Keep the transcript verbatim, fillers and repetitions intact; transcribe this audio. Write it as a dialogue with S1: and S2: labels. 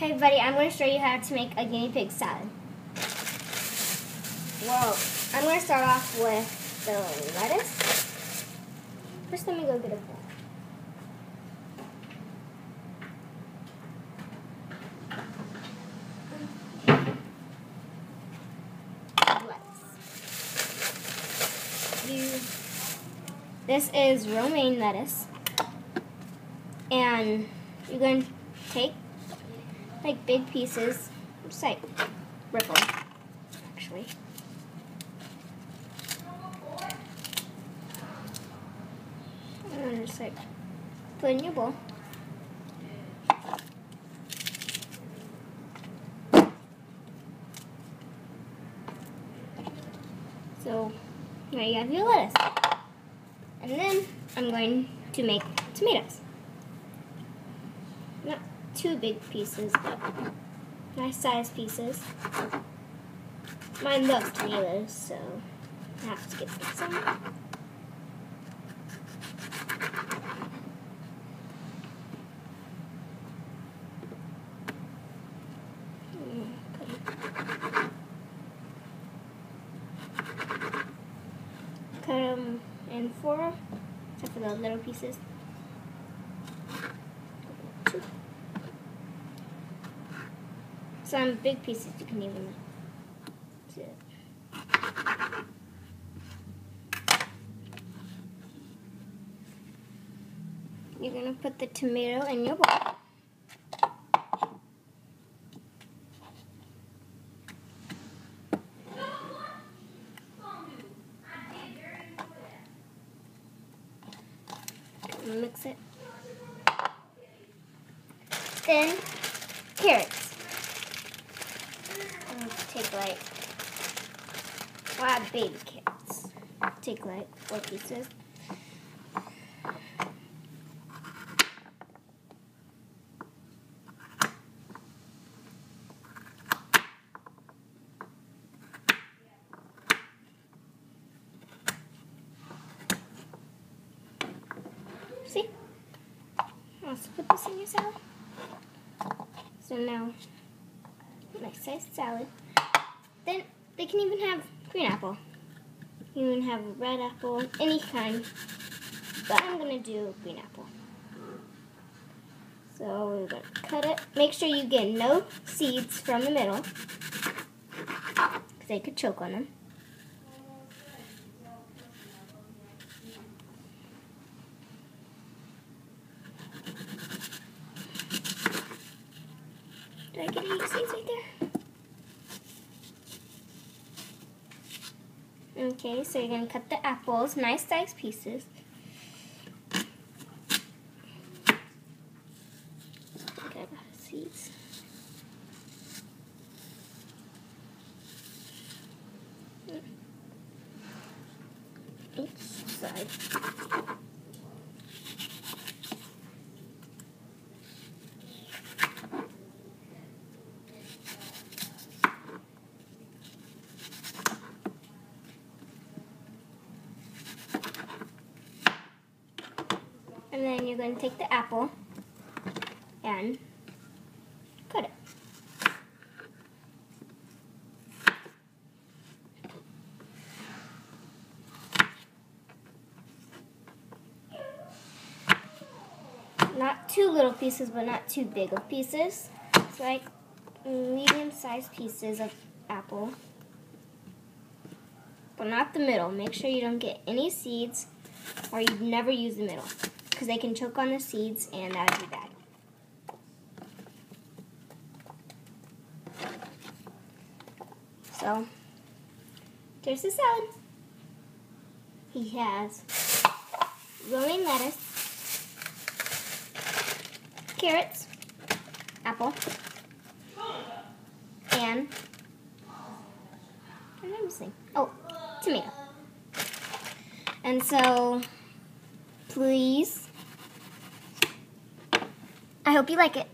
S1: Hey buddy, I'm going to show you how to make a guinea pig salad. Well, I'm going to start off with the lettuce. First, let me go get a bowl. Lettuce. You, this is romaine lettuce. And you're going to take like big pieces, just like ripple, actually. And just like put in your bowl. So now you have your lettuce. And then I'm going to make tomatoes. Not too big pieces, but nice sized pieces. Mine loves tomatoes, so I have to get some. Cut them in four, except for the little pieces. Some big pieces you can even do. You're going to put the tomato in your bowl. Mix it. Then carrots. Take like, well, I have baby carrots. Take like four pieces. See? Also put this in your salad. So now, nice sized salad. Then they can even have green apple. You can have a red apple, any kind. But I'm going to do green apple. So we're going to cut it. Make sure you get no seeds from the middle, because they could choke on them. Did I get any seeds right there? Okay, so you're going to cut the apples, nice sized pieces. Okay, I got the seeds. Each side. And then you're going to take the apple and cut it. Not too little pieces, but not too big of pieces. It's like medium-sized pieces of apple. But not the middle. Make sure you don't get any seeds, or you never use the middle, because they can choke on the seeds and that would be bad. So, there's the salad. He has romaine lettuce, carrots, apple, and what am I missing? Oh, tomato. And so, please, I hope you like it.